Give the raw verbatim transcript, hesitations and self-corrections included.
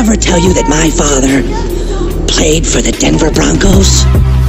ever tell you that my father played for the Denver Broncos?